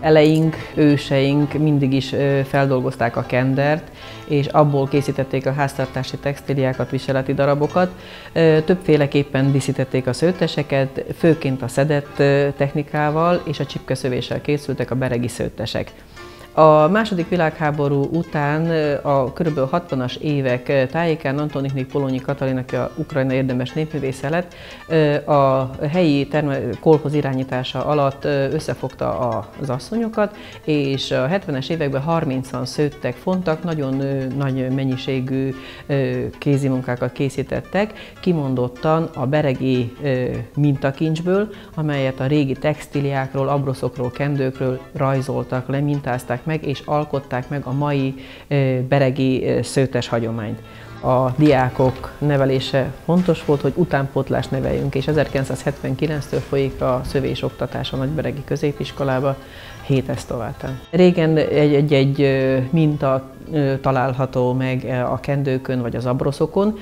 eleink, őseink mindig is feldolgozták a kendert, és abból készítették a háztartási textíliákat, viseleti darabokat. Többféleképpen díszítették a szőtteseket, főként a szedett technikával és a csipkeszövéssel készültek a beregi szőttesek. A második világháború után a kb. 60-as évek tájékán Antonikné Polonyi Katalin, aki a Ukrajna érdemes népművésze lett, a helyi kolhoz irányítása alatt összefogta az asszonyokat, és a 70-es években 30-an szőttek, fontak, nagyon nagy mennyiségű kézimunkákat készítettek, kimondottan a beregi mintakincsből, amelyet a régi textíliákról, abroszokról, kendőkről rajzoltak, lemintázták meg, és alkották meg a mai beregi szőttes hagyományt. A diákok nevelése fontos volt, hogy utánpótlást neveljünk, és 1979-től folyik a szövésoktatás a Nagyberegi Középiskolába, 7 esztendőn. Régen egy minta található meg a kendőkön vagy az abroszokon.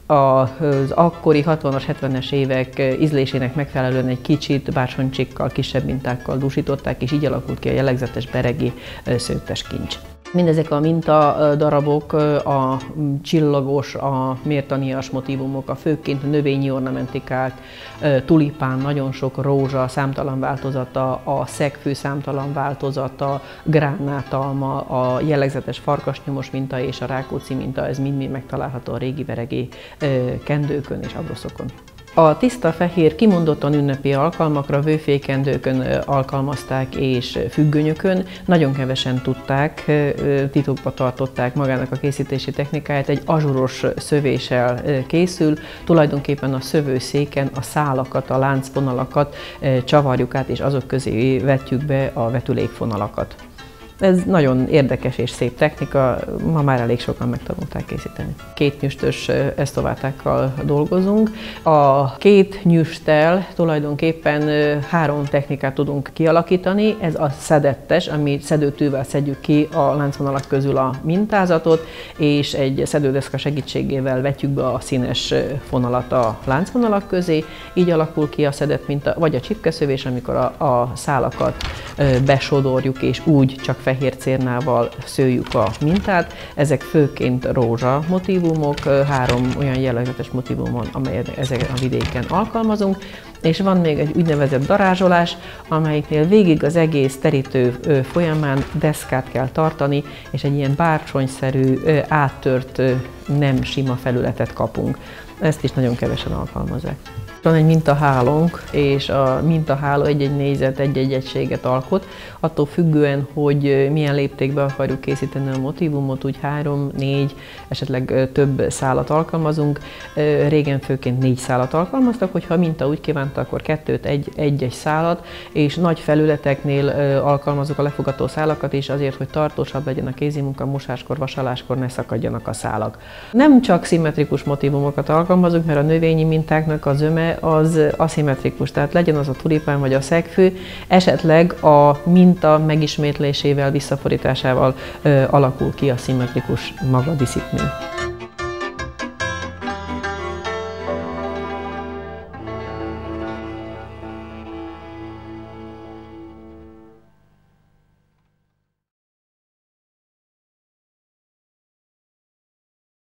Az akkori 60-as, 70-es évek ízlésének megfelelően egy kicsit bársonycsikkal, kisebb mintákkal dúsították, és így alakult ki a jellegzetes beregi szőttes kincs. Mindezek a mintadarabok, a csillagos, a mértanias motívumok, a főként növényi ornamentikák, tulipán, nagyon sok rózsa, számtalan változata, a szegfű számtalan változata, gránátalma, a jellegzetes farkasnyomos minta és a Rákóczi minta, ez mind megtalálható a régi beregi kendőkön és abroszokon. A tiszta fehér kimondottan ünnepi alkalmakra, vőfékendőkön alkalmazták és függönyökön. Nagyon kevesen tudták, titokba tartották magának a készítési technikáját. Egy azsuros szövéssel készül, tulajdonképpen a szövőszéken a szálakat, a láncfonalakat csavarjuk át, és azok közé vetjük be a vetülékfonalakat. Ez nagyon érdekes és szép technika, ma már elég sokan megtanulták készíteni. Két nyüstös esztovátákkal dolgozunk. A két nyüsttel tulajdonképpen 3 technikát tudunk kialakítani. Ez a szedettes, ami szedőtűvel szedjük ki a láncvonalak közül a mintázatot, és egy szedődeszka segítségével vetjük be a színes fonalat a láncvonalak közé. Így alakul ki a szedett minta, vagy a csipkeszövés, amikor a szálakat besodorjuk, és úgy csak fehér cérnával szőjük a mintát. Ezek főként rózsa motívumok, 3 olyan jellegzetes motívum van, amelyet ezeken a vidéken alkalmazunk, és van még egy úgynevezett darázsolás, amelyiknél végig az egész terítő folyamán deszkát kell tartani, és egy ilyen bárcsonyszerű, áttört, nem sima felületet kapunk. Ezt is nagyon kevesen alkalmazzák. Van egy mintahálónk, és a mintaháló egy-egy négyzet, egy-egy egységet alkot. Attól függően, hogy milyen léptékben akarjuk készíteni a motívumot, úgy 3, 4, esetleg több szálat alkalmazunk. Régen főként 4 szálat alkalmaztak, hogyha a minta úgy kívánta, akkor 2-t, egy-egy szálat, és nagy felületeknél alkalmazok a lefogató szálakat is azért, hogy tartósabb legyen a kézimunka, mosáskor, vasaláskor ne szakadjanak a szálak. Nem csak szimmetrikus motívumokat alkalmazunk, mert a növényi mintáknak a zöme az aszimmetrikus, tehát legyen az a tulipán vagy a szegfű, esetleg a minta megismétlésével, visszafordításával alakul ki a szimmetrikus maga díszítmény.